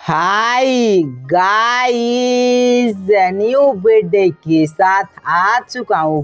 Hi guys, new video के साथ आ चुका हूँ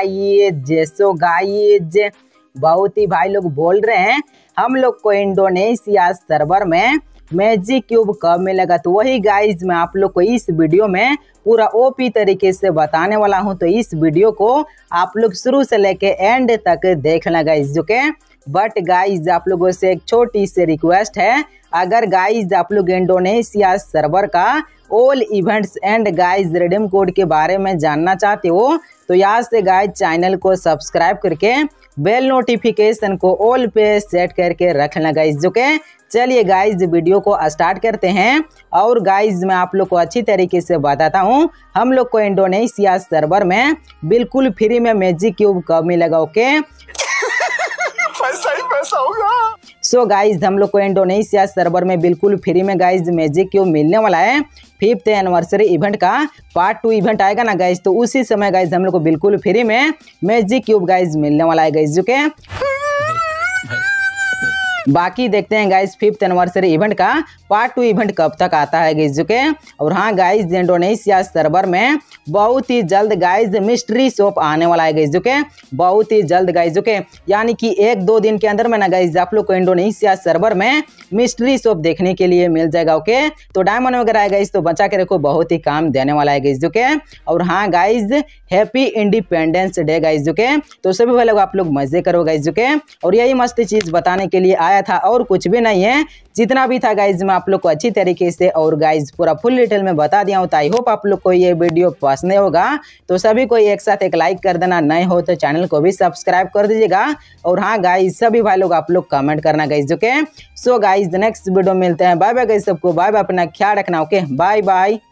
गाइस। बहुत ही भाई लोग बोल रहे हैं हम लोग को इंडोनेशिया सर्वर में मैजिक क्यूब कब मिलेगा। तो वही गाइस मैं आप लोग को इस वीडियो में पूरा ओपी तरीके से बताने वाला हूं। तो इस वीडियो को आप लोग शुरू से लेके एंड तक देखना गाइस। जो के बट गाइस आप लोगों से एक छोटी सी रिक्वेस्ट है, अगर गाइस आप लोग इंडोनेशिया सर्वर का all events and guys redeem code के बारे में जानना चाहते हो तो यहाँ से गाइस चैनल को सब्सक्राइब करके बेल नोटिफिकेशन को ऑल पे सेट करके रखना गाइस। जो के चलिए गाइस वीडियो को स्टार्ट करते हैं। और गाइस मैं आप लोग को अच्छी तरीके से बताता हूँ हम लोग को इंडोनेशिया सर्वर में बिल्कुल फ्री में मैजिक क्यूब कब मिलेगा। ओके पैसा ही पैसा होगा। सो गाइज हम लोग को इंडोनेशिया सर्वर में बिल्कुल फ्री में गाइज मैजिक क्यूब मिलने वाला है। 5th एनिवर्सरी इवेंट का पार्ट 2 इवेंट आएगा ना गाइज, तो उसी समय गाइज हम लोग को बिल्कुल फ्री में मैजिक क्यूब गाइज मिलने वाला है गाइज। जो के बाकी देखते हैं गाइज 5th एनिवर्सरी इवेंट का पार्ट 2 इवेंट कब तक आता है गाइज। जो के और हाँ गाइज इंडोनेशिया सर्वर में बहुत ही जल्द गाइज मिस्ट्री शॉप आने वाला है गाइज। जो के बहुत ही जल्द गाइज। जो के यानी कि 1-2 दिन के अंदर में ना गाइज आप लोग को इंडोनेशिया सर्वर में मिस्ट्री शॉप देखने के लिए मिल जाएगा। ओके तो डायमंड वगैरह है गाइज, तो बचा के रखो, बहुत ही काम देने वाला है गाइज। जो के और हाँ guys happy independence day guys. जो के तो सभी भाई लोग आप लोग मजे करो गाइज। जो के और यही मस्त चीज बताने के लिए आया था और कुछ भी नहीं है। जितना भी था गाइज मैं आप लोग को अच्छी तरीके से और गाइज पूरा फुल डिटेल में बता दिया हूँ। तो आई होप आप लोग को ये वीडियो पसंद होगा। तो सभी को एक साथ एक लाइक कर देना, नए हो तो चैनल को भी सब्सक्राइब कर दीजिएगा। और हाँ गाइज सभी भाई लोग आप लोग कमेंट करना गाइज। जो के सो गाइज नेक्स्ट वीडियो मिलते हैं। बाय बाय गाइज, सबको बाय बाय, अपना ख्याल रखना। Okay bye bye.